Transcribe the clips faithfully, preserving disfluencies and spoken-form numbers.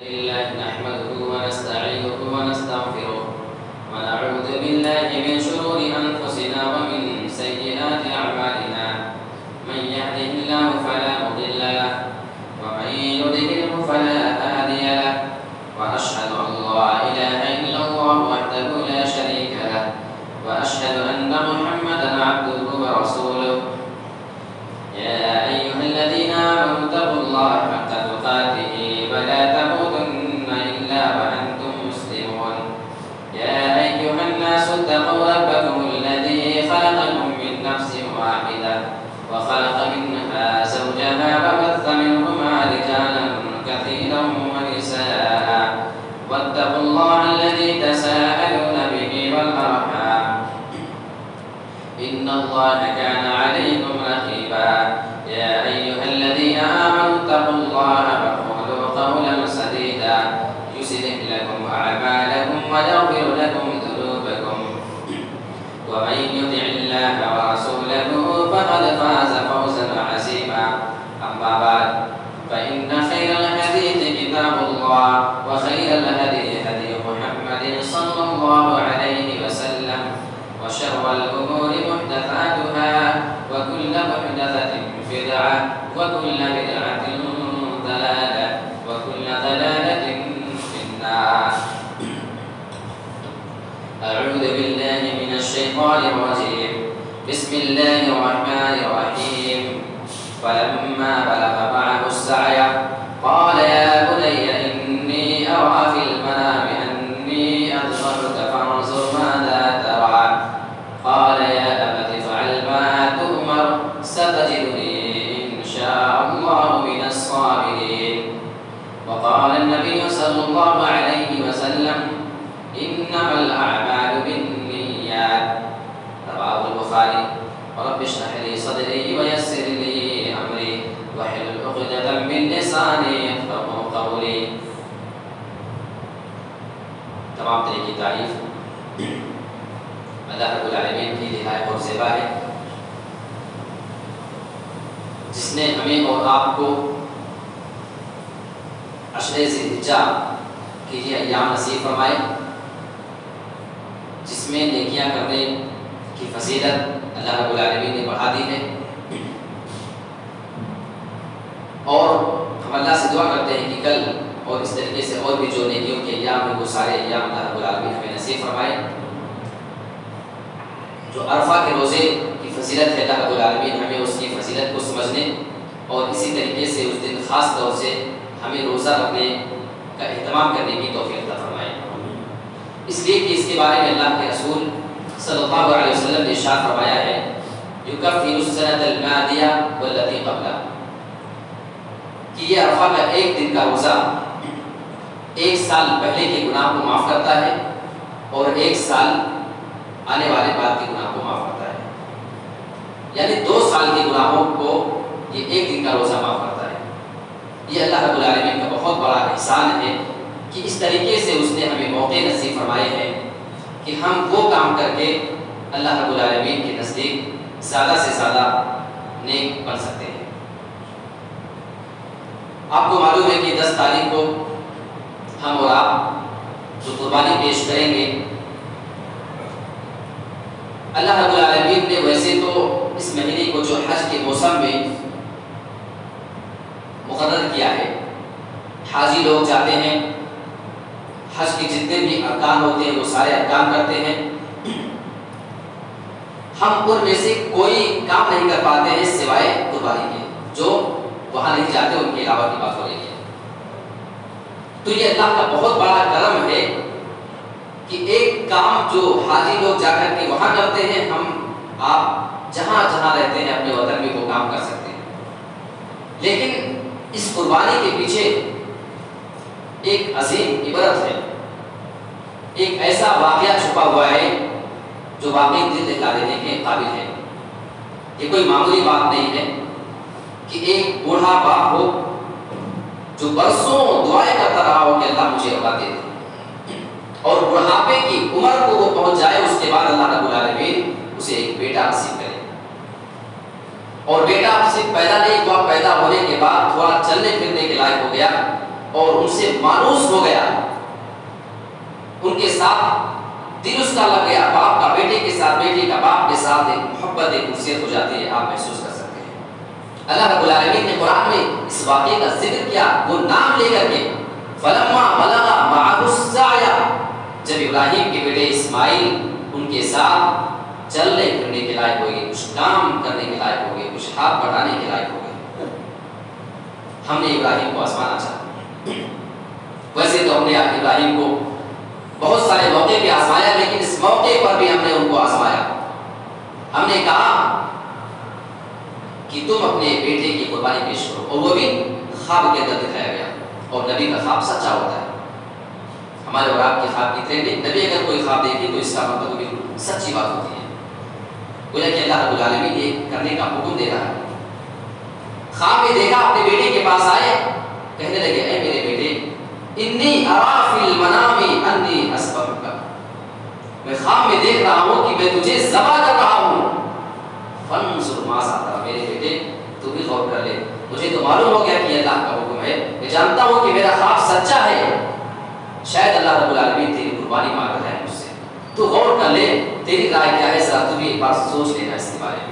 لله نحمده ونستعينه ونستغفره ونعوذ بالله من شرور أنفسنا ومن سيئات أعمالنا من يهده الله فلا مضل له ومن يضلله فلا هادي له وأشهد أن لا إله إلا الله وحده لا شريك له وأشهد أن محمدا عبده ورسوله يا أيها الذين آمنوا اتقوا الله حق تقاته ولا تموتن إلا وأنتم مسلمون يا أيها الناس اتقوا ربكم الذي خلقكم من نفس واحدة وخلق منها زوجها وبث منهما رجالا كثيرا ونساء واتقوا الله الذي تساءلون به والأرحام إن الله كان عليكم رقيبا يا أيها الذين آمنوا اتقوا الله وقولوا قولا سديدا يصلح لكم أعمالكم ويغفر لكم ذنوبكم ومن يطع الله ورسوله فقد فاز فوزا عظيما أما بعد فإن خير الحديث كتاب الله وخير الهدي هدي محمد صلى الله عليه وسلم وشر الأمور محدثاتها وكل محدثة بدعة وكل بدعة ضلالة وكل ضلالة في النار. أعوذ بالله من الشيطان الرجيم. بسم الله الرحمن الرحيم. فلما بلغ معه السعي قال يا بني إني أرى في المنام أني أضربك فانظر ماذا ترى قال يا أبت افعل ما تؤمر ستجدني إن شاء الله من الصابرين. وقال النبي صلى الله عليه وسلم إنما الأعمال بالنيات. رواه البخاري. رب اشرح لي صدري ويسر لي أمري واحلل عقدة من لساني يفقهوا قولي. تمام طرح کی تعریف اللہ رب العالمین کی نہایت اور زیبا ہے جس نے ہمیں اور آپ کو عشرے ذی الحجہ کے یہ ایام نصیب فرمائے جس میں نیکیاں کرنے کی فضیلت اللہ رب العالمین نے بڑھا دی ہے، اور ہم اللہ سے دعا کرتے ہیں کہ کل اور اس طریقے سے اور بھی جو نیکیوں کے ایام ہیں وہ سارے ایام اللہ رب العالمین ہمیں نصیب فرمائے۔ جو عرفہ کے روزے کی فضیلت ہے اللہ رب العالمین ہمیں اس کی فضیلت کو سمجھنے اور اسی طریقے سے اس دن خاص طور سے ہمیں روزہ رکھنے کا اہتمام کرنے کی توفیق عطا فرمائے، اس لیے کہ اس کے بارے میں اللہ کے رسول صلی اللہ علیہ وسلم نے ارشاد فرمایا ہے یکفر السنۃ الماضیہ والتي قبلها، کہ یہ عرفہ کا ایک دن کا روزہ ایک سال پہلے کے گناہ کو معاف کرتا ہے اور ایک سال آنے والے بعد کے گناہ کو معاف کرتا ہے، یعنی دو سال کے گناہوں کو یہ ایک دن کا روزہ معاف کرتا ہے۔ یہ اللہ رب العالمین کا بہت بڑا احسان ہے کہ اس طریقے سے اس نے ہمیں موقع نصیب فرمائے ہیں کہ ہم وہ کام کر کے اللہ رب العالمین کے نزدیک زیادہ سے زیادہ نیک بن سکتے ہیں۔ آپ کو معلوم ہے کہ دس تاریخ کو ہم اور آپ جو قربانی پیش کریں گے، اللہ رب العالمین نے ویسے تو اس مہینے کو جو حج کے موسم میں مقرر کیا ہے، حاجی لوگ جاتے ہیں، حج کے جتنے بھی ارکان ہوتے ہیں وہ سارے ارکان کرتے ہیں، ہم ان میں سے کوئی کام نہیں کر پاتے ہیں سوائے قربانی کے، جو وہاں نہیں جاتے ان کے علاوہ کی بات ہو رہی ہے۔ تو یہ اللہ کا بہت بڑا کرم ہے کہ ایک کام جو حاجی لوگ جا کر کے وہاں کرتے ہیں، ہم آپ جہاں جہاں رہتے ہیں اپنے وطن میں وہ کام کر سکتے ہیں۔ لیکن اس قربانی کے پیچھے ایک عظیم عبرت ہے، ایک ایسا واقعہ چھپا ہوا ہے جو واقعی دل دہلا دینے کے قابل ہے۔ یہ کوئی معمولی بات نہیں ہے کہ ایک بوڑھا باپ ہو جو برسوں دعائیں کرتا رہا ہو کہ اللہ مجھے اولاد دے دے، اور بڑھاپے کی عمر کو وہ پہنچ جائے، اس کے بعد اللہ رب العالمین اسے ایک بیٹا نصیب کرے، اور بیٹا صرف پیدا نہیں ہوا، پیدا ہونے کے بعد تھوڑا چلنے پھرنے کے لائق ہو گیا اور ان سے مانوس ہو گیا، ان کے ساتھ دل اس کا لگ گیا، باپ کا بیٹے کے ساتھ، بیٹے کا باپ کے ساتھ ایک محبت، ایک انسیت ہو جاتی ہے، آپ محسوس کر سکتے ہیں۔ اللہ رب العالمین نے قرآن میں اس واقعے کا ذکر کیا، وہ نام لے کر کے، فلما بلغ معه السعي، جب ابراہیم کے بیٹے اسماعیل ان کے ساتھ چلنے پھرنے کے لائق ہو گئے، کچھ کام کرنے کے لائق ہو گئے، کچھ ہاتھ بڑھانے کے لائق ہو گئے، ہم نے ابراہیم کو آزمانا چاہا۔ ویسے تو ہم نے ابراہیم کو بہت سارے موقع پہ آزمایا، لیکن اس موقع پر بھی ہم نے ان کو آزمایا۔ ہم نے کہا کہ تم اپنے بیٹے کی قربانی پیش کرو، اور وہ بھی خواب کے اندر دکھایا گیا، اور نبی کا خواب سچا ہوتا ہے۔ ہمارے اور آپ کے خواب کتنے نہیں، نبی اگر کوئی خواب دیکھے تو اس کا مطلب بالکل سچی بات ہوتی ہے، گویا کہ اللہ رب العالمین یہ کرنے کا حکم دے رہا ہے۔ خواب میں دیکھا، اپنے بیٹے کے پاس آئے، کہنے لگے اے میرے بیٹے، انی ارا فی المنام انی اذبحک، میں خواب میں دیکھ رہا ہوں کہ میں تجھے ذبح کر رہا ہوں، فانظر ماذا ترى، میرے بیٹے تو بھی غور کر لے، مجھے تو معلوم ہو گیا کہ یہ اللہ کا حکم ہے، میں جانتا ہوں کہ میرا خواب سچا ہے، شاید اللہ رب العالمین تیری قربانی مانگ رہا ہے مجھ سے، تو غور کر لے، تیری رائے کیا ہے، ذرا تو بھی ایک بار سوچ لینا اس کے بارے میں۔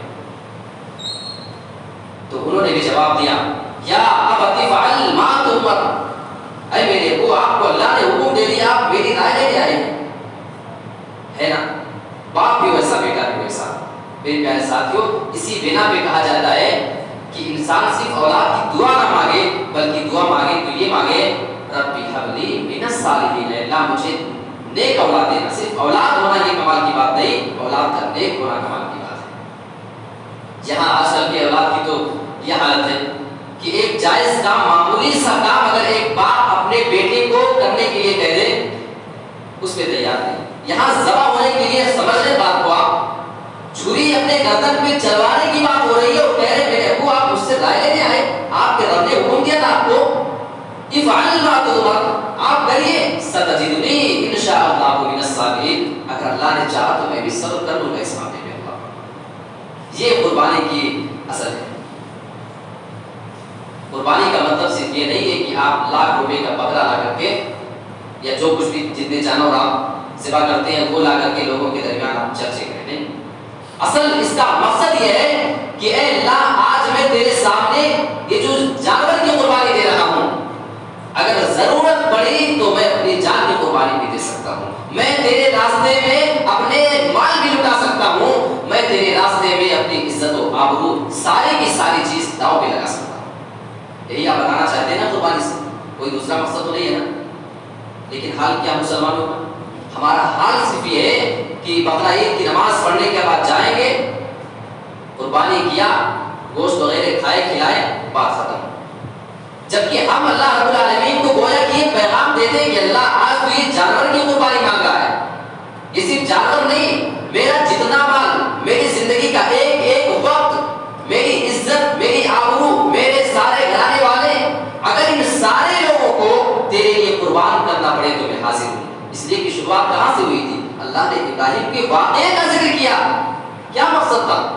تو انہوں نے بھی جواب دیا، یا ابت فعل ما تؤمر، اے میرے ابو، آپ کو اللہ نے حکم دے دیا، آپ میری رائے لینے آئے ہے نا، باپ بھی ویسا بیٹا بھی ویسا۔ میرے پیارے ساتھیوں، اسی بنا پہ کہا جاتا ہے کہ انسان صرف اولاد کی دعا نہ مانگے، بلکہ دعا مانگے تو یہ مانگے رب هب لی من الصالحین، اللہ مجھے نیک اولاد دینا۔ صرف اولاد ہونا یہ کمال کی بات نہیں، اولاد کا نیک ہونا کمال کی بات ہے۔ یہاں آج کل کے اولاد کی تو یہ حالت ہے کہ ایک جائز کام، معمولی سا کام اگر ایک باپ اپنے بیٹے کو کرنے کے لیے کہہ دے، اس پہ تیار نہیں۔ یہاں ذبح ہونے کے لیے سمجھ لیں بات کو، آپ چھری اپنے گردن پہ چلوانے کی بات ہو رہی ہے، اور کہہ رہے میرے ابو آپ مجھ سے رائے لینے آئے، آپ کے رب نے حکم دیا تھا آپ کو، افعل ما تؤمر، آپ کریے، ستجدنی ان شاء اللہ من الصابرین، اگر اللہ نے چاہا تو میں بھی صبر کر لوں گا اس معاملے میں۔ اللہ، یہ قربانی کی اصل ہے۔ قربانی کا مطلب صرف یہ نہیں ہے کہ آپ لاکھ روپے کا بکرا لا کر کے، یا جو کچھ بھی جتنے جانور آپ ذبح کرتے ہیں وہ لا کر کے لوگوں کے درمیان آپ چرچے کریں، نہیں۔ اصل اس کا مقصد یہ ہے کہ اے اللہ، آج میں تیرے سامنے یہ جو جانور کی قربانی دے رہا ہوں، اگر ضرورت پڑی تو میں اپنی جان کی قربانی بھی دے سکتا ہوں، میں تیرے راستے میں اپنے مال بھی لٹا سکتا ہوں، میں تیرے راستے میں اپنی عزت و آبرو ساری کی ساری چیز داؤ پہ لگا سکتا ہوں۔ یہی آپ بتانا چاہتے ہیں نا قربانی سے، کوئی دوسرا مقصد تو نہیں ہے نا۔ لیکن حال کیا مسلمانوں کا؟ ہمارا حال صرف یہ ہے کہ بقرہ عید کی نماز پڑھنے کے بعد جائیں گے، قربانی کیا، گوشت وغیرہ کھائے کھلائے، بات ختم۔ جبکہ ہم اللہ رب العالمین کو گویا کہ یہ پیغام دیتے ہیں کہ اللہ آج تو یہ جانور کی قربانی مانگ رہا ہے، یہ صرف جانور نہیں، میرا جتنا مال، میری زندگی کا ایک ایک وقت، میری عزت، میری آبرو، میرے سارے گھرانے والے، اگر ان سارے لوگوں کو تیرے لیے قربان کرنا پڑے تو میں حاضر ہوں۔ اس لیے کہ شروعات کہاں سے ہوئی تھی؟ اللہ نے ابراہیم کے واقعے کا ذکر کیا، کیا مقصد تھا؟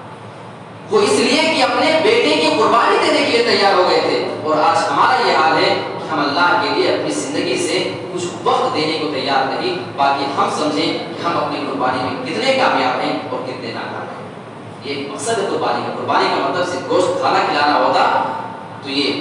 وہ اس لیے کہ اپنے بیٹے کی قربانی دینے کے لیے تیار ہو گئے تھے، اور آج ہمارا یہ حال ہے کہ ہم اللہ کے لیے اپنی زندگی سے کچھ وقت دینے کو تیار نہیں، باقی ہم سمجھیں کہ ہم اپنی قربانی میں کتنے کامیاب ہیں اور کتنے ناکام ہیں۔ یہ مقصد ہے قربانی کا۔ قربانی کا مطلب صرف گوشت کھانا کھلانا ہوتا تو یہ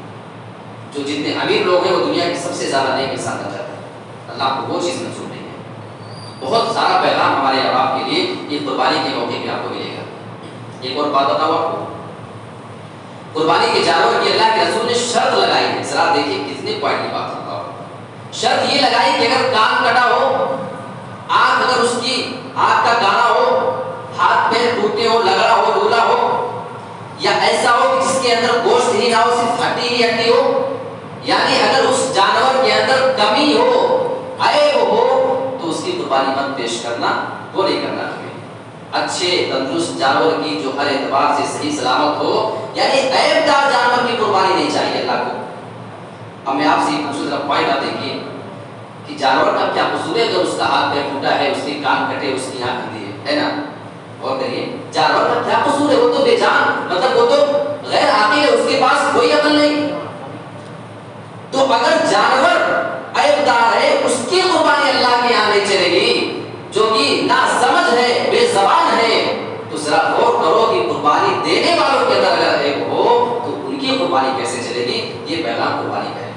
جو جتنے امیر لوگ ہیں وہ دنیا کے سب سے زیادہ نیک انسان بن جاتے ہیں۔ اللہ کو وہ چیز منظور نہیں ہے۔ بہت سارا پیغام ہمارے اور آپ کے لیے یہ قربانی کے موقع پہ آپ کو ملے گا۔ ایک اور بات بتاؤں آپ کو، قربانی کے جانور کی اللہ کے رسول نے شرط لگائی ہے، ذرا دیکھیے کتنے پوائنٹ کی بات کرتا ہوں۔ شرط یہ لگائی کہ اگر کان کٹا ہو، آنکھ اگر اس کی آنکھ کا گانا ہو، ہاتھ پیر ٹوٹے ہو، لگڑا ہو، ڈولا ہو، یا ایسا ہو کہ جس کے اندر گوشت ہی نہ ہو، صرف ہڈی ہی ہڈی ہو، یعنی اگر اس جانور کے اندر کمی ہو، عیب ہو، تو اس کی قربانی مت پیش کرنا، وہ نہیں کرنا تمہیں۔ اچھے تندرست جانور کی جو ہر اعتبار سے صحیح سلامت ہو، یعنی عیب دار جانور کی قربانی نہیں چاہیے اللہ کو۔ اب میں آپ سے یہ پوچھوں، ذرا پوائنٹ آپ دیکھیے کہ جانور کا کیا قصور ہے اگر اس کا ہاتھ پیر ٹوٹا ہے، اس کے کان کٹے، اس کی آنکھ اندھی ہے، ہے نا؟ اور کریے جانور کا کیا قصور ہے؟ وہ تو بے جان، مطلب وہ تو غیر عاقل ہے، اس کے پاس کوئی عقل نہیں۔ تو اگر جانور عیبدار ہے اس کی قربانی اللہ کے یہاں نہیں چلے گی، جو کہ نا سمجھ ہے، بے زبان ہے، تو ذرا غور کرو کہ قربانی دینے والوں کے اندر اگر عیب ہو تو ان کی قربانی کیسے چلے گی؟ یہ پیغام قربانی کا ہے۔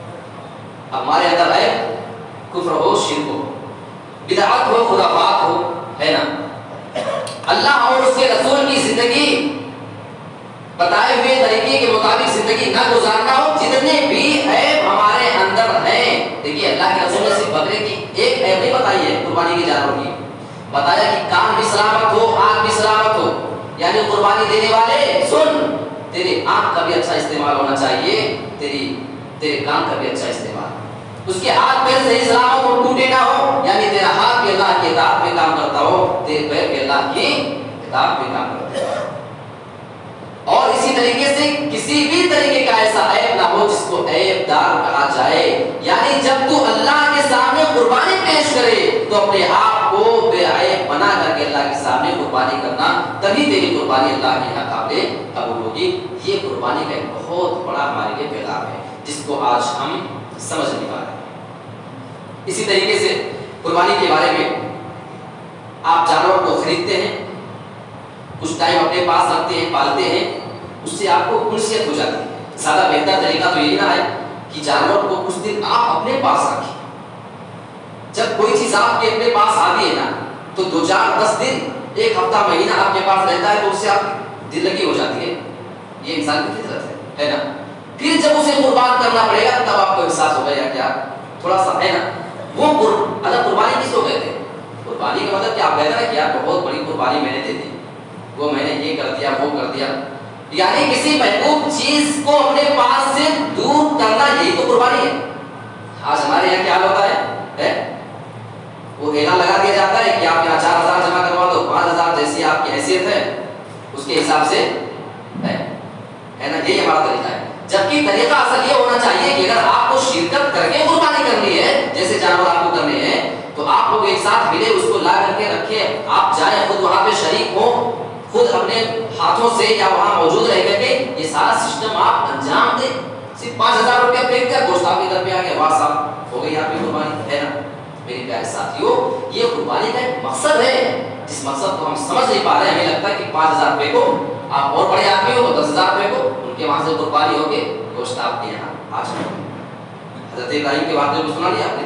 اب ہمارے اندر عیب کفر ہو، شرک ہو، بدعت ہو، خرافات ہو، ہے نا، اللہ اور اس کے رسول کی زندگی بتائے ہوئے طریقے کے مطابق زندگی نہ گزارنا ہو، جتنے بھی عیب ہمارے اندر ہیں۔ دیکھیے اللہ کے رسول نے صرف بکرے کی ایک عیب نہیں بتائی ہے، قربانی کے جانور کی بتایا کہ کان بھی سلامت ہو، آنکھ بھی سلامت ہو، یعنی قربانی دینے والے سن، تیرے آنکھ کا بھی اچھا استعمال ہونا چاہیے، تیری تیرے کان کا بھی اچھا استعمال، اس کے ہاتھ پیر صحیح سلامت ہو، ٹوٹے نہ ہو، یعنی تیرا ہاتھ بھی اللہ کی اطاعت میں کام کرتا ہو، تیرے پیر بھی اللہ کی اطاعت میں کام کرتا ہو، اور اسی طریقے سے کسی بھی طریقے کا ایسا عیب نہ ہو جس کو عیب دار کہا جائے۔ یعنی جب تو اللہ کے سامنے قربانی پیش کرے تو اپنے آپ کو بے عیب بنا کر کے اللہ کے سامنے قربانی کرنا، تبھی تیری قربانی اللہ کے یہاں قابل قبول ہوگی۔ یہ قربانی کا ایک بہت بڑا ہمارے لیے پیغام ہے جس کو آج ہم سمجھ نہیں پا رہے۔ اسی طریقے سے قربانی کے بارے میں آپ جانور کو خریدتے ہیں، کچھ ٹائم اپنے پاس رکھتے ہیں، پالتے ہیں، اس سے آپ کو انسیت ہو جاتی ہے۔ زیادہ بہتر طریقہ تو یہی نہ ہے کہ جانور کو کچھ دن آپ اپنے پاس رکھیں۔ جب کوئی چیز آپ کے اپنے پاس آتی ہے نا تو دو چار دس دن، ایک ہفتہ، مہینہ آپ کے پاس رہتا ہے تو اس سے آپ دل لگی ہو جاتی ہے، یہ انسان کی فطرت ہے، ہے نا۔ پھر جب اسے قربان کرنا پڑے گا تب آپ کو احساس ہوگا یا کیا تھوڑا سا، ہے نا۔ وہ اگر قربانی کس کو کہتے ہیں؟ قربانی کا مطلب کہ آپ کہتے ہیں کہ یار بہت بڑی قربانی میں نے دے دی، وہ میں نے یہ کر دیا، وہ کر دیا، یعنی کسی محبوب چیز کو اپنے پاس سے دور کرنا، یہی تو قربانی ہے۔ آج ہمارے یہاں کیا ہوتا ہے، وہ اعلان لگا دیا جاتا ہے کہ آپ یہاں چار ہزار جمع کروا دو، پانچ ہزار جیسی آپ کی حیثیت ہے اس کے حساب سے ہے نا، یہی ہمارا طریقہ ہے۔ جبکہ طریقہ اصل یہ ہونا چاہیے کہ اگر آپ کو شرکت کر کے قربانی کرنی ہے، جیسے جانور آپ کو کرنے ہیں، تو آپ لوگ ایک ساتھ ملے، اس کو لا کر کے رکھے، آپ جائیں خود وہاں پہ شریک ہوں، خود اپنے ہاتھوں سے یا وہاں موجود رہ کر کے یہ سارا سسٹم آپ انجام دیں۔ صرف پانچ ہزار روپیہ پے کر گوشت آپ کے گھر پہ آ گیا، واہ صاحب ہو گئی آپ کی قربانی، ہے نا۔ میرے پیارے ساتھیوں، یہ قربانی کا ایک مقصد ہے جس مقصد کو ہم سمجھ نہیں پا رہے ہیں۔ ہمیں لگتا ہے کہ پانچ ہزار روپے کو آپ اور بڑے آدمی ہو تو دس ہزار روپے کو ان کے وہاں سے قربانی ہو کے گوشت آپ کے یہاں آ جائے۔ حضرت ابراہیم کے واقعے کو سنا لیا آپ نے؟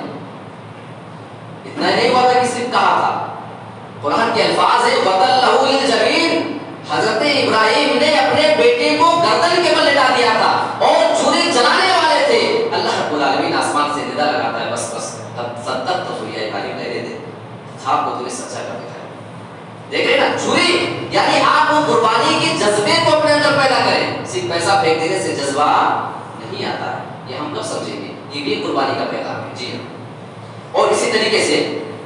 اتنا ہی نہیں ہوا تھا کہ صرف کہا تھا، قرآن کے الفاظ ہے وَتَلَّهُ لِلْجَبِينِ، حضرت ابراہیم نے اپنے بیٹے کو گردن کے بل لٹا دیا تھا اور چھری چلانے والے تھے۔ اللہ رب العالمین آسمان سے ندا لگاتا ہے، بس بس صدقت تو یا ابراہیم کہہ رہے تھے، خواب کو تم نے سچا کر دکھایا۔ دیکھ رہے نا، چھری یعنی آپ قربانی کے جذبے کو اپنے اندر پیدا کریں، صرف پیسہ پھینک دینے سے جذبہ نہیں آتا ہے، یہ ہم کب سمجھیں گے؟ یہ بھی قربانی کا پیغام ہے، جی ہاں۔ اور اسی طریقے سے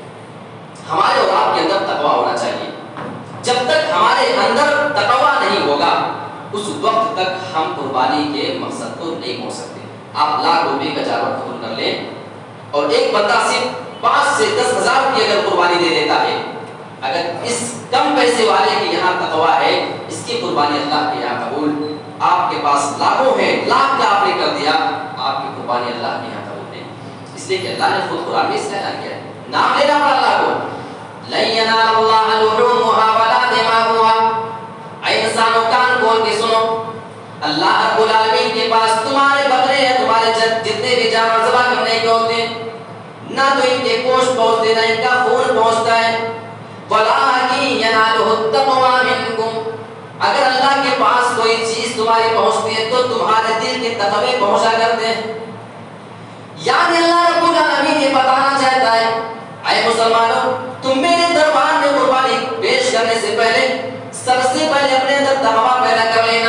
ہمارے اور آپ کے اندر تقویٰ ہونا چاہیے۔ جب تک ہمارے اندر تقویٰ نہیں ہوگا اس وقت تک ہم قربانی کے مقصد کو نہیں پہنچ سکتے۔ آپ لاکھ روپے کا جانور قبول کر لیں اور ایک بندہ صرف پانچ سے دس ہزار کی اگر قربانی دے دیتا ہے، اگر اس کم پیسے والے کی یہاں تقویٰ ہے، اس کی قربانی اللہ کے یہاں قبول، آپ کے پاس لاکھوں ہے، لاکھ کا آپ نے کر دیا، آپ کی قربانی اللہ کے یہاں قبول نہیں، اس لیے کہ اللہ نے خود قرآن میں اس کا اعلان کیا ہے، نام لینا پڑا اللہ کو، لَن يَنَالَ اللَّهَ لُحُومُهَا وَلَا دِمَاؤُهَا۔ اے انسانوں کان کھول کے سنو، اللہ رب العالمین کے پاس تمہارے بکرے ہیں، تمہارے جتنے بھی جانور ذبح کرنے کے ہوتے ہیں، نہ تو ان کے گوشت پہنچتے نہ ان کا خون پہنچتا ہے، وَلَٰكِن يَنَالُهُ التَّقْوَىٰ مِنكُمْ، اگر اللہ کے پاس کوئی چیز تمہاری پہنچتی ہے تو تمہارے دل کے تقوی پہنچا کرتے ہیں۔ یعنی اللہ رب العالمین یہ بتانا چاہتا ہے، اے مسلمانوں، تم میرے دربار میں قربانی پیش کرنے سے پہلے سب سے پہلے اپنے اندر تقویٰ پیدا کر لینا۔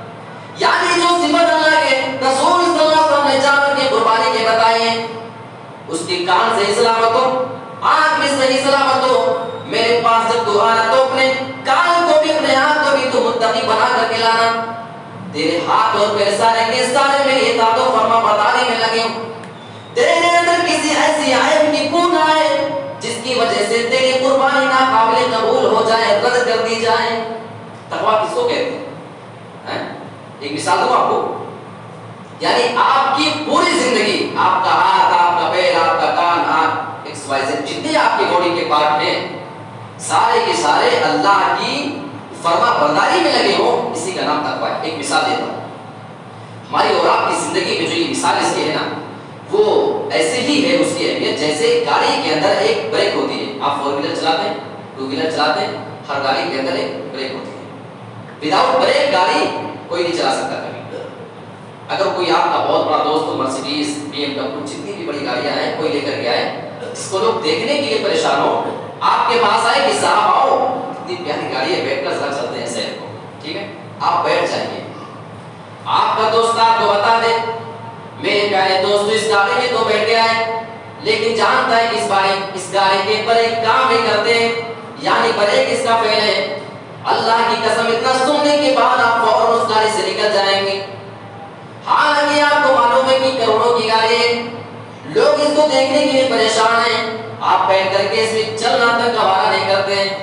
یعنی جو صفت اللہ کے رسول صلی اللہ علیہ وسلم نے جانور کی قربانی کے بتائی ہیں، اس کی کان صحیح سلامت ہو، آنکھ بھی صحیح سلامت ہو، میرے پاس جب تو آنا تو اپنے کان کو بھی اپنے ہاتھ کو بھی تو متقی بنا کر کے لانا، تیرے ہاتھ اور پیر سارے کے سارے میری اطاعت و فرما برداری میں لگے ہوں، تیرے اندر کسی ایسی عیب کی بو نہ آئے جس کی وجہ سے تیری قربانی ناقابل قبول ہو جائے، رد کر دی جائے۔ تقویٰ کس کو کہتے ہیں؟ ایک مثال دوں آپ کو، یعنی آپ کی پوری زندگی، آپ کا ہاتھ، آپ کا پیر، آپ کا کان، آنکھ، ایکس وائی زیڈ، جتنے آپ کی باڈی کے پارٹ ہیں سارے کے سارے اللہ کی فرما برداری میں لگے ہوں، اسی کا نام تقویٰ ہے۔ ایک مثال دیتا ہوں، ہماری اور آپ کی زندگی میں جو یہ مثال اس کی ہے نا، وہ ایسے ہی ہے اس کی اہمیت جیسے گاڑی کے اندر ایک بریک ہوتی ہے۔ آپ فور ویلر چلاتے ہیں، ٹو ویلر چلاتے ہیں، ہر گاڑی کے اندر ایک بریک ہوتی ہے۔ وداؤٹ بریک گاڑی کوئی نہیں چلا سکتا کبھی۔ اگر کوئی آپ کا بہت بڑا دوست ہو، مرسیڈیز، بی ایم ڈبلیو، جتنی بھی بڑی گاڑیاں ہیں، کوئی لے کر کے آئے، جس کو لوگ دیکھنے کے لیے پریشان ہو، آپ کے پاس آئے کہ صاحب آؤ، اتنی پیاری گاڑی ہے، بیٹھ کر ذرا چلتے ہیں سیر کو، ٹھیک ہے؟ آپ بیٹھ جائیے۔ آپ کا دوست آپ کو بتا دے میرے پیارے دوست اس گاڑی میں تو بیٹھ گیا ہے، لیکن جانتا ہے کہ اس باری اس گاڑی کے بریک کام نہیں کرتے، یعنی بریک اس کا فیل ہے۔ اللہ کی قسم اتنا سننے کے بعد آپ فوراً اس گاڑی سے نکل جائیں گے، حالانکہ آپ کو معلوم ہے کہ کروڑوں کی گاڑی ہے، لوگ اس کو دیکھنے کے لیے پریشان ہیں، آپ بیٹھ کر کے اس میں چلنا تک گوارا نہیں کرتے ہیں۔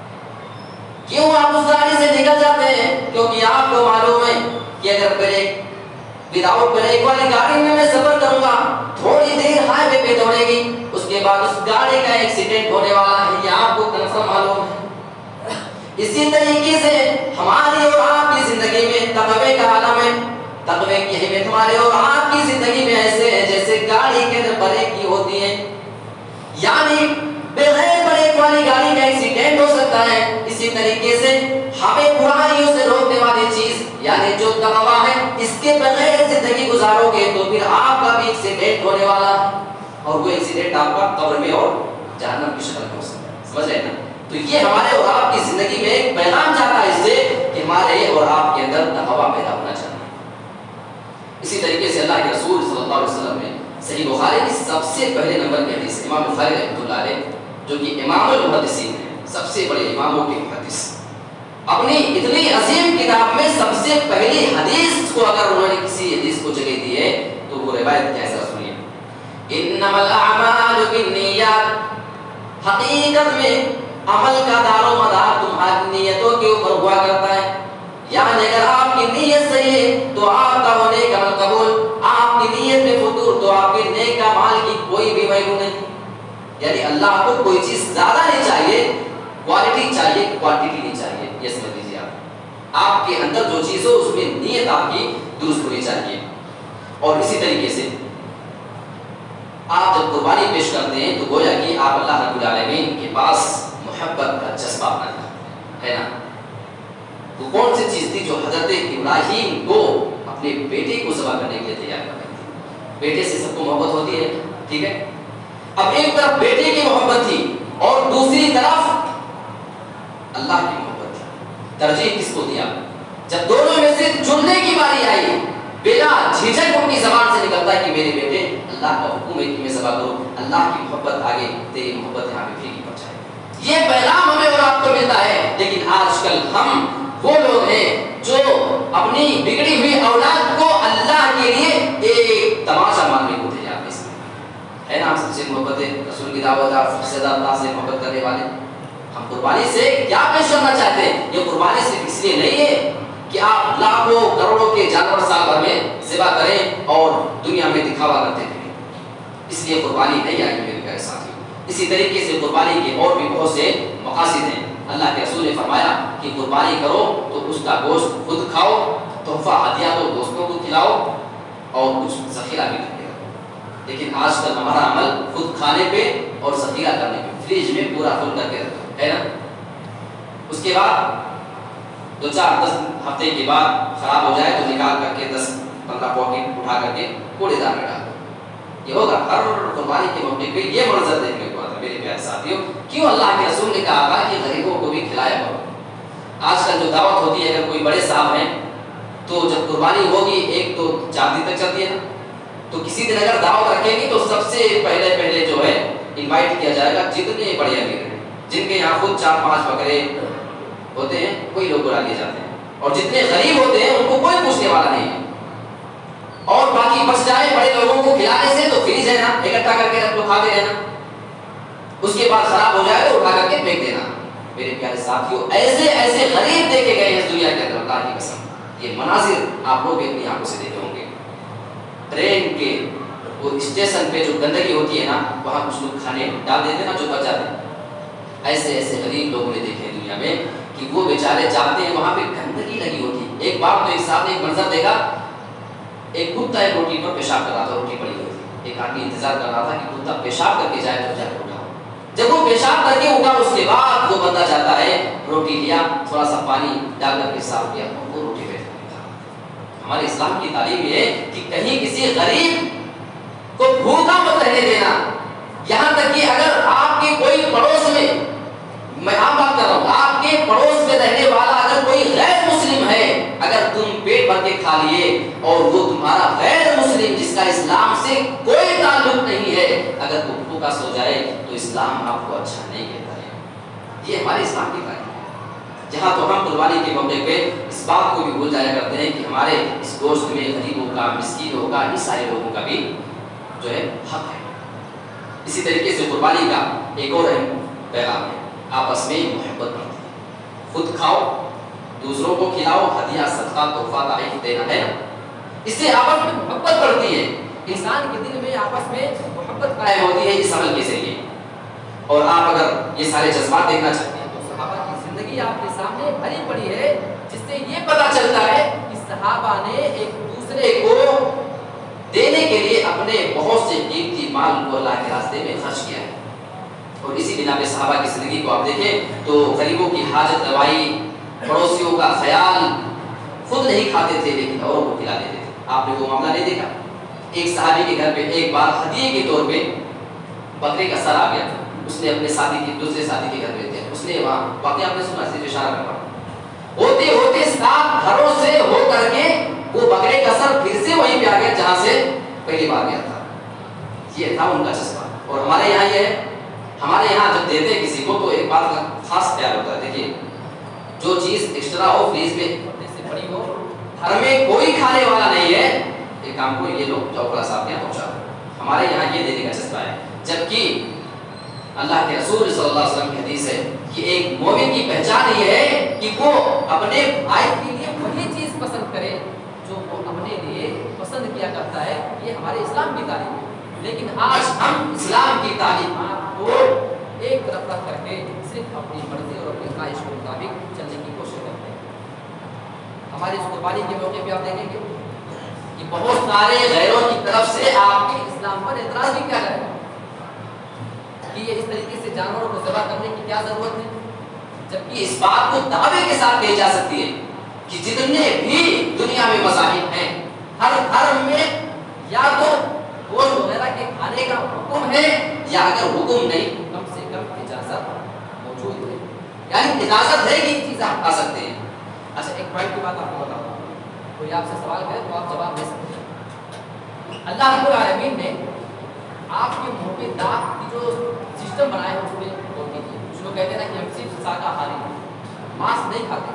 کیوں آپ اس گاڑی سے نکل جاتے ہیں؟ کیونکہ آپ کو معلوم ہے کہ اگر بریک وداؤٹ بریک والی گاڑی میں میں سفر کروں گا، تھوڑی دیر ہائی وے پہ دوڑے گی، اس کے بعد اس گاڑی کا ایکسیڈنٹ ہونے والا ہے، یہ آپ کو کنفرم معلوم ہے۔ اسی طریقے سے ہماری اور آپ کی زندگی میں تقوی کا عالم ہے۔ تقوی کی اہمیت ہمارے اور آپ کی زندگی میں ایسے ہے جیسے گاڑی کے اندر بریک کی ہوتی ہے، یعنی بغیر بریک والی گاڑی کا ایکسیڈنٹ ہو سکتا ہے۔ اسی طریقے سے ہمیں برائیوں سے روکنے والی چیز یعنی جو تقویٰ ہے، اس کے بغیر زندگی گزارو گے تو پھر آپ کا بھی ایکسیڈنٹ ہونے والا ہے، اور وہ ایکسیڈنٹ آپ کا قبر میں اور جہنم کی شکل میں ہو سکتا ہے۔ سمجھ رہے نا؟ تو یہ ہمارے اور آپ کی زندگی میں ایک پیغام جاتا ہے اس سے کہ ہمارے اور آپ کے اندر تقویٰ پیدا ہونا چاہیے۔ اسی طریقے سے اللہ کے رسول صلی اللہ علیہ وسلم نے صحیح بخاری کی سب سے پہلے نمبر کی حدیث، امام بخاری رحمۃ اللہ علیہ جو کہ امام المحدثین ہیں، سب سے بڑے اماموں کے محدث، اپنی اتنی عظیم کتاب میں سب سے پہلی حدیث کو اگر انہوں نے کسی حدیث کو جگہ دی ہے تو وہ روایت کیسا سنیے، انما الاعمال بالنیات، حقیقت میں عمل کا دار و مدار تمہاری نیتوں کے اوپر ہوا کرتا ہے، یعنی اگر آپ کی نیت صحیح ہے تو آپ کا وہ نیک عمل قبول، آپ کی نیت میں فطور تو آپ کے نیک اعمال کی کوئی بھی ویلیو نہیں۔ یعنی اللہ کو کوئی چیز زیادہ نہیں چاہیے، کوالٹی چاہیے، کوانٹٹی نہیں چاہیے، یہ سمجھ لیجیے آپ۔ آپ کے اندر جو چیز ہو اس میں نیت آپ کی درست ہونی چاہیے۔ اور اسی طریقے سے آپ جب قربانی پیش کرتے ہیں تو گویا کہ آپ اللہ رب العالمین کے پاس محبت کا جذبہ بنانا ہے نا۔ وہ کون سی چیز تھی جو حضرت ابراہیم کو اپنے بیٹے کو ذبح کرنے کے لیے تیار کر رہی تھی؟ بیٹے سے سب کو محبت ہوتی ہے، ٹھیک ہے؟ اب ایک طرف بیٹے کی محبت تھی اور دوسری طرف اللہ کی محبت تھی، ترجیح کس کو دیا؟ جب دونوں میں سے چننے کی باری آئی، بلا جھجک ان کی زبان سے نکلتا ہے کہ میرے بیٹے، اللہ کا حکم ہے کہ میں ذبح کروں، اللہ کی محبت آگے، تیری محبت یہاں پہ پھیکی پڑ جائے۔ یہ پیغام ہمیں اور آپ کو ملتا ہے، لیکن آج کل ہم وہ لوگ ہیں جو اپنی بگڑی ہوئی اولاد کو اللہ کے لیے ایک تماشا ماننے کو تیار ہے نا۔ ہم سب سے محبت ہے، رسول کی دعوت، آپ سے اللہ سے محبت کرنے والے، ہم قربانی سے کیا پیش کرنا چاہتے ہیں؟ یہ قربانی صرف اس لیے نہیں ہے کہ آپ لاکھوں کروڑوں کے جانور سال بھر میں ذبح کریں اور دنیا میں دکھاوا کرتے ہیں، اس لیے قربانی نہیں آئی میرے پیارے ساتھی۔ اسی طریقے سے قربانی کے اور بھی بہت سے مقاصد ہیں۔ اللہ کے رسول نے فرمایا کہ قربانی کرو تو اس کا گوشت خود کھاؤ، تحفہ ہدیہ دو، دوستوں کو کھلاؤ، اور کچھ ذخیرہ بھی کرتے رہو۔ لیکن آج کل ہمارا عمل خود کھانے پہ اور ذخیرہ کرنے پہ، فریج میں پورا فل کر کے رکھو، ہے نا۔ اس کے بعد دو چار دس ہفتے کے بعد خراب ہو جائے تو نکال کر کے دس پندرہ پاکٹ اٹھا کر کے کوڑے دان میں ڈال دو۔ یہ ہوگا ہر قربانی کے موقع پہ یہ منظر دیکھنے کو آتا ہے میرے پیارے ساتھیوں۔ کیوں اللہ کے رسول نے کہا تھا کہ غریبوں کو بھی کھلایا کرو۔ آج کل جو دعوت ہوتی ہے، اگر کوئی بڑے صاحب ہیں تو جب قربانی ہوگی ایک تو چار دن تک چلتی ہے نا، تو کسی دن اگر دعوت رکھیں گے تو سب سے پہلے پہلے جو ہے انوائٹ کیا جائے گا جتنے بڑے امیر ہیں، جن کے یہاں خود چار پانچ بکرے ہوتے ہیں، کوئی لوگ بلا لیے جاتے ہیں، اور جتنے غریب ہوتے ہیں ان کو کوئی پوچھنے والا نہیں ہے، اور باقی بچ جائے بڑے لوگوں کو کھلانے سے تو فریج ہے نا، اکٹھا کر کے رکھ لو، کھاتے رہنا، اس کے بعد خراب ہو جائے تو اٹھا کر کے پھینک دینا۔ میرے پیارے ساتھیوں، ایسے ایسے غریب دیکھے گئے ہیں اس دنیا کے اندر، اللہ کی قسم، یہ مناظر آپ لوگ بھی اپنی آنکھوں سے دیکھے ہوں گے۔ ٹرین کے وہ اسٹیشن پہ جو گندگی ہوتی ہے نا وہاں کچھ لوگ کھانے ڈال دیتے ہیں نا جو بچ جاتے ہیں. ایسے ایسے غریب لوگوں نے دیکھے دنیا میں کہ وہ بیچارے جاتے ہیں وہاں پہ گندگی لگی ہوتی ہے. ایک بار تو ایک صاحب نے ایک منظر دیکھا, ایک کتا ایک روٹی پر پیشاب کر رہا تھا, روٹی پڑی ہوئی تھی. ایک آدمی انتظار کر رہا تھا کہ کتا پیشاب کر کے جائے تو جا کے اٹھا. جب وہ پیشاب کر کے اٹھا اس کے بعد وہ بندہ جاتا ہے, روٹی لیا, تھوڑا سا پانی ڈال کر کے صاف کیا, وہ روٹی پہ تھا. ہمارے اسلام کی تعلیم یہ ہے کہ کہیں کسی غریب کو بھوکا مت رہنے دینا. یہاں تک کہ اگر آپ کے کوئی پڑوس میں, میں آپ بات کر رہا ہوں, آپ کے پڑوس میں رہنے والا اگر کوئی غیر مسلم ہے, اگر تم پیٹ بھر کے کھا لیے اور وہ تمہارا غیر مسلم جس کا اسلام سے کوئی تعلق نہیں ہے اگر وہ بھوکا سو جائے تو اسلام آپ کو اچھا نہیں کہتا ہے. یہ ہمارے اسلام کی تعلیم ہے. جہاں تو ہم قربانی کے موقع پہ اس بات کو بھی بھول جایا کرتے ہیں کہ ہمارے اس گوشت میں غریبوں کا, مسکینوں کا, ان سارے لوگوں کا بھی جو ہے حق ہے. اسی طریقے سے قربانی کا ایک اور اہم پیغام ہے, آپس میں محبت بڑھتی ہے. خود کھاؤ, دوسروں کو کھلاؤ, ہدیہ صدقہ تحفہ تحائف دینا ہے نا, اس سے آپس میں محبت بڑھتی ہے. انسان کے دل میں آپس میں محبت قائم ہوتی ہے اس عمل کے ذریعے. اور آپ اگر یہ سارے جذبات دیکھنا چاہتے ہیں تو صحابہ کی زندگی آپ کے سامنے بھری پڑی ہے, جس سے یہ پتا چلتا ہے کہ صحابہ نے ایک دوسرے کو دینے کے لیے اپنے بہت سے قیمتی مال کو اللہ کے راستے میں خرچ کیا ہے. اور اسی بنا پہ صحابہ کی زندگی کو آپ دیکھیں تو غریبوں کی حاجت روائی, پڑوسیوں کا خیال, خود نہیں کھاتے تھے لیکن اوروں کو کھلا دیتے تھے. آپ نے وہ معاملہ نہیں دیکھا؟ ایک صحابی کے گھر پہ ایک بار ہدیے کے طور پہ بکرے کا سر آ گیا تھا. اس نے اپنے ساتھی کے دوسرے ساتھی کے گھر پہ دیا. اس نے وہاں واقعہ آپ نے سنا, صرف اشارہ کر پڑا. ہوتے ہوتے سات گھروں سے ہو کر کے وہ بکرے کا سر پھر سے وہیں پہ آ گیا جہاں سے پہلی بار گیا تھا. یہ تھا ان کا جذبہ. اور ہمارے یہاں یہ ہے, ہمارے یہاں جب دیتے ہیں کسی کو تو ایک بات کا خاص خیال ہوتا ہے. دیکھیے جو چیز ایکسٹرا ہو فریج میں سے پڑی ہو, گھر میں کوئی کھانے والا نہیں ہے, ایک کام کو یہ لوگ چوکڑا صاحب یہاں پہنچا دو. ہمارے یہاں یہ دینے کا جذبہ ہے. جبکہ اللہ کے رسول صلی اللہ علیہ وسلم کی حدیث ہے کہ ایک مومن کی پہچان یہ ہے کہ وہ اپنے بھائی کے لیے وہی چیز پسند کرے جو وہ اپنے لیے پسند کیا کرتا ہے. یہ ہمارے اسلام کی تعلیم ہے. لیکن آج ہم اسلام کی تعلیمات کو ایک طرف رکھ کر کے صرف اپنی مرضی اور اپنی خواہش کے مطابق چلنے کی کوشش کرتے ہیں. ہماری اس قربانی کے موقع پہ آپ دیکھیں گے کہ بہت سارے غیروں کی طرف سے آپ کے اسلام پر اعتراض بھی کیا کرے گا کہ یہ اس طریقے سے جانوروں کو ذبح کرنے کی کیا ضرورت ہے, جبکہ اس بات کو دعوے کے ساتھ کہی جا سکتی ہے کہ جتنے بھی دنیا میں مذاہب ہیں ہر دھرم میں یا تو گوشت وغیرہ کے کھانے کا حکم ہے یا اگر حکم نہیں کم سے کم اجازت موجود ہے, یعنی اجازت ہے کہ یہ چیز آپ کھا سکتے ہیں. اچھا ایک پوائنٹ کی بات آپ کو بتاؤں, کوئی آپ سے سوال کرے تو آپ جواب دے سکتے ہیں. اللہ رب العالمین نے آپ کے منہ پہ داغ کی جو سسٹم بنایا ہے اس میں غور کیجیے. کچھ لوگ کہتے ہیں نا کہ ہم صرف شاکاہاری ہیں, ماंس نہیں کھاتے,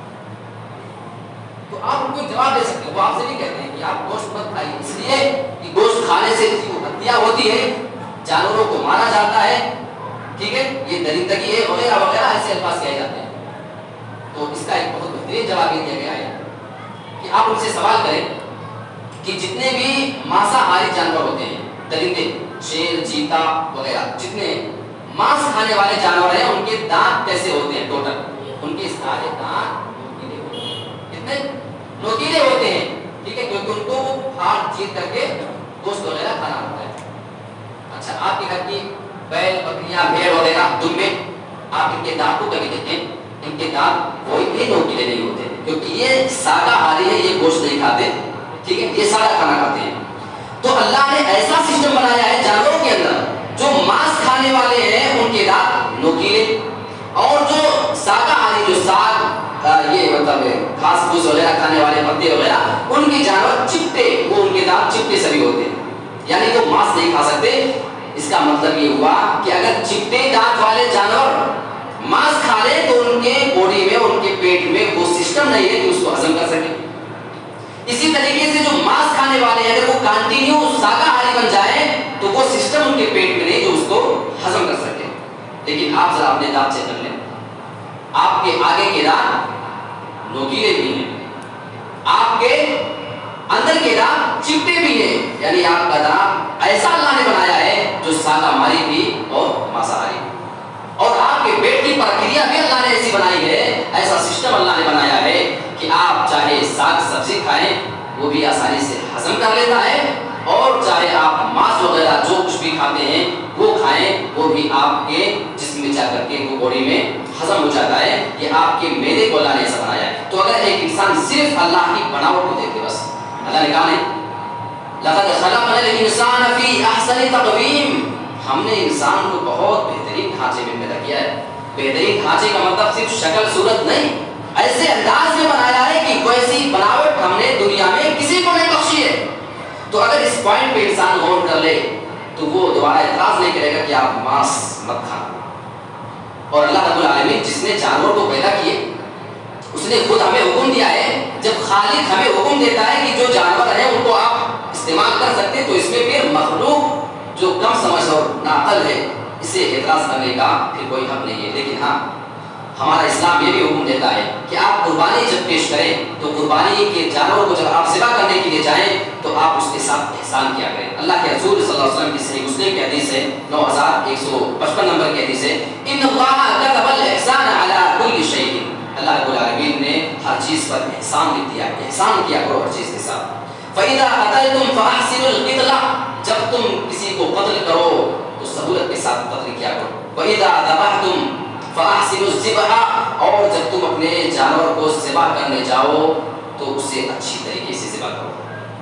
تو آپ ان کو جواب دے سکتے ہیں. وہ آپ سے بھی کہتے ہیں کہ آپ گوشت مت کھائیے, اس لیے کہ گوشت کھانے سے ہتیا ہوتی ہے, جانوروں کو مارا جاتا ہے, ٹھیک ہے, یہ درندگی ہے وغیرہ وغیرہ ایسے الفاظ کہے جاتے ہیں. تو اس کا ایک بہت بہترین جواب یہ دیا گیا ہے کہ آپ ان سے سوال کریں کہ جتنے بھی مانساہاری جانور ہوتے ہیں, درندے, شیر, چیتا وغیرہ, جتنے مانس کھانے والے جانور ہیں ان کے دانت کیسے ہوتے ہیں ٹوٹل, ان کے سارے دانت نوکیلے ہوتے ہیں. کتنے نوکیلے ہوتے ہیں, ٹھیک ہے, کیونکہ ان کو پھاڑ چیر کر کے گوشت وغیرہ کھانا ہوتا ہے. اچھا آپ کے گھر کی بیل, بکریاں, بھیڑ وغیرہ, دمبے, آپ ان کے دانت کو کبھی دیکھیں, ان کے دانت کوئی بھی نوکیلے نہیں ہوتے کیونکہ یہ شاکاہاری ہے, یہ گوشت نہیں کھاتے, ٹھیک ہے, یہ سارا کھانا کھاتے ہیں. تو اللہ نے ایسا سسٹم بنایا ہے جانوروں کے اندر, جو ماंس کھانے والے ہیں ان کے دانت نوکیلے, اور جو شاکاہاری, جو ساگ, یہ مطلب گھاس پھوس وغیرہ کھانے والے, پتے وغیرہ, ان کے جانور چپٹے, وہ ان کے دانت چپٹے سبھی ہوتے ہیں, یعنی وہ ماंس نہیں کھا سکتے. اس کا مطلب یہ ہوا کہ اگر چپٹے دانت والے جانور ماंس کھا لیں تو ان کے باڈی میں, ان کے پیٹ میں وہ سسٹم نہیں ہے کہ اس کو ہضم کر سکے. اسی طریقے سے جو ماंس کھانے والے ہیں اگر وہ کنٹینیو شاکاہاری بن جائے تو وہ سسٹم ان کے پیٹ میں نہیں جو اس کو ہضم کر سکے. لیکن آپ ذرا اپنے دانت چیک کر لیں, آپ کے آگے کے دانت نوکیلے بھی ہیں, آپ کے اندر کے دانت چپٹے بھی ہیں، یعنی آپ کا دانت ایسا اللہ نے بنایا ہے جو ساکہ ماری بھی اور ماساہاری بھی، اور آپ کے پیٹ کی پرکریا بھی اللہ نے ایسی بنائی ہے، ایسا سسٹم اللہ نے بنایا ہے کہ آپ چاہے ساگ سبزی کھائیں وہ بھی آسانی سے ہضم کر لیتا ہے، اور چاہے آپ ماंس وغیرہ جو کچھ بھی کھاتے ہیں وہ کھائیں وہ بھی آپ کے جسم میں جا کر کے وہ باڈی میں ہضم ہو جاتا ہے۔ یہ آپ کے معدے کو اللہ نے ایسا بنایا ہے۔ تو اگر ایک انسان صرف اللہ کی بناوٹ کو دیکھے، بس اللہ نے کہا نہیں لقد خلقنا الانسان فی احسن تقویم، ہم نے انسان کو بہت بہترین ڈھانچے میں پیدا کیا ہے۔ بہترین ڈھانچے کا مطلب صرف شکل صورت نہیں، ایسے انداز میں بنایا ہے کہ کوئی بناوٹ ہم نے دنیا میں کسی کو نہیں بخشی ہے۔ تو اگر اس پوائنٹ پہ انسان غور کر لے تو وہ دوبارہ اعتراض نہیں کرے گا کہ آپ ماंس مت کھانا۔ اور اللہ رب العالمین جس نے جانور کو پیدا کیے اس نے خود ہمیں حکم دیا ہے، جب خالق ہمیں حکم دیتا ہے کہ جو جانور ہیں ان کو آپ استعمال کر سکتے تو اس میں پھر مخلوق جو کم سمجھ اور ناعقل ہے اسے اعتراض کرنے کا پھر کوئی حق نہیں ہے۔ لیکن ہاں ہمارا اسلام یہ بھی حکم دیتا ہے کہ آپ قربانی جب پیش کریں تو قربانی کے جانور کو جب آپ ذبح کرنے کے لیے جائیں تو آپ اس کے ساتھ احسان کیا کریں۔ اللہ کے رسول صلی اللہ علیہ وسلم کی صحیح مسلم کی حدیث ہے، نو ہزار ایک سو پچپن نمبر کی حدیث ہے، ان اللہ كتب الاحسان علی کل شیء، اللہ رب العالمین نے ہر چیز پر احسان لکھ دیا، احسان کیا کرو ہر چیز کے ساتھ۔ فَإِذَا قَتَلْتُمْ فَأَحْسِنُوا الْقِتْلَةَ، جب تم کسی کو قتل کرو تو سہولت کے ساتھ قتل کیا کرو۔ وَإِذَا ذَبَحْتُمْ فَأَحْسِنُوا الذِّبْحَ، اور جب تم اپنے جانور کو ذبح کرنے جاؤ تو اسے اچھی طریقے سے ذبح کرو۔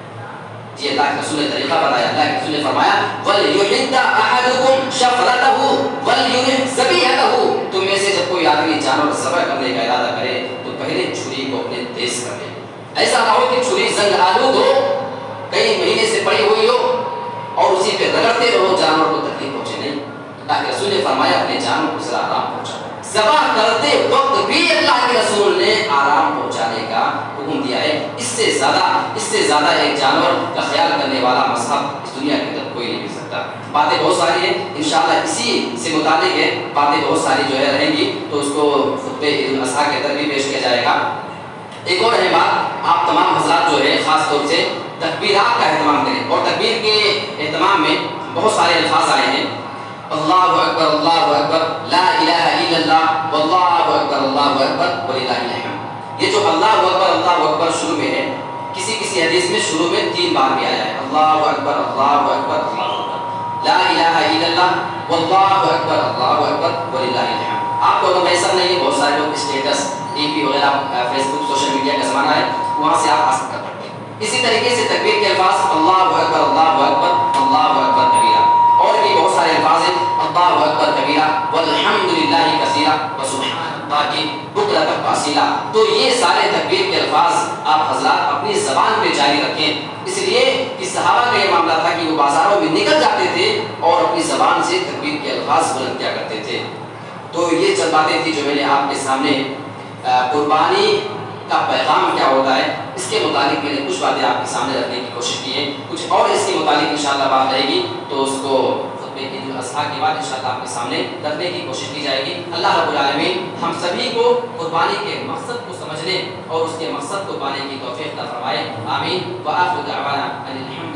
یہ اللہ کے رسول نے طریقہ بتایا۔ اللہ کے رسول نے فرمایا وَلْيُحِدَّ أَحَدُكُمْ شَفْرَتَهُ وَلْيُرِحْ ذَبِيحَتَهُ، تم میں سے جب کوئی آدمی جانور ذبح کرنے کا ارادہ کرے تو پہلے چھری کو اپنے تیز کر لے، ایسا نہ ہو کہ چھری زنگ آلود ہو، کئی مہینے سے پڑی ہوئی ہو اور اسی پہ رگڑتے رہو، جانور کو تکلیف پہنچے نہیں۔ اللہ کے رسول نے فرمایا اپنے جانور کو ذرا آرام پہنچاؤ۔ ذبح کرتے وقت بھی اللہ کے رسول نے آرام پہنچانے کا حکم دیا ہے۔ اس سے زیادہ اس سے زیادہ ایک جانور کا خیال کرنے والا مذہب اس دنیا کے اندر کوئی نہیں مل سکتا۔ باتیں بہت ساری ہیں، انشاءاللہ اسی سے متعلق ہے، باتیں بہت ساری جو ہے رہیں گی تو اس کو خطبہ عید الاضحیٰ کے اندر بھی پیش کیا جائے گا۔ ایک اور ہے بات، آپ تمام حضرات جو ہے خاص طور سے تکبیرات کا اہتمام کریں، اور تکبیر کے اہتمام میں بہت سارے الفاظ آئے ہیں، اللہ اکبر اللہ اکبر لا الہ الا اللہ واللہ اکبر اللہ اکبر وللہ الحمد۔ یہ جو اللہ اکبر اللہ اکبر شروع میں ہے، کسی کسی حدیث میں شروع میں تین بار بھی آیا ہے، اللہ اکبر اللہ اکبر اللہ اکبر لا الہ الا اللہ واللہ اکبر اللہ اکبر وللہ الحمد۔ آپ کو اگر میسر نہیں ہے، بہت سارے لوگ اسٹیٹس ٹی وی وغیرہ فیس بک سوشل میڈیا کا زمانہ ہے، وہاں سے آپ حاصل کر پڑتے ہیں۔ اسی طریقے سے تکبیر کے الفاظ اللہ اکبر اللہ اکبر اللہ اکبر کبیرہ، اور بھی بہت سارے الفاظ ہیں، اللہ اکبر کبیرہ والحمد للہ کثیرہ وسبحان اللہ بکرۃ واصیلا۔ تو یہ سارے تکبیر کے الفاظ آپ حضرات اپنی زبان پہ جاری رکھیں، اس لیے کہ صحابہ کا یہ معاملہ تھا کہ وہ بازاروں میں نکل جاتے تھے اور اپنی زبان سے تکبیر کے الفاظ بلند کیا کرتے تھے۔ تو یہ چند باتیں تھی جو میں نے آپ کے سامنے قربانی کا پیغام کیا ہوتا ہے اس کے متعلق میں نے کچھ باتیں آپ کے سامنے رکھنے کی کوشش کی ہے، کچھ اور اس کے متعلق انشاءاللہ بات رہے گی تو اس کو خطبہ عید الاضحیٰ کے بعد انشاءاللہ آپ کے سامنے رکھنے کی کوشش کی جائے گی۔ اللہ رب العالمین ہم سبھی کو قربانی کے مقصد کو سمجھنے اور اس کے مقصد کو پانے کی توفیق عطا فرمائے، آمین۔ وآخر دعوانا ان الحمد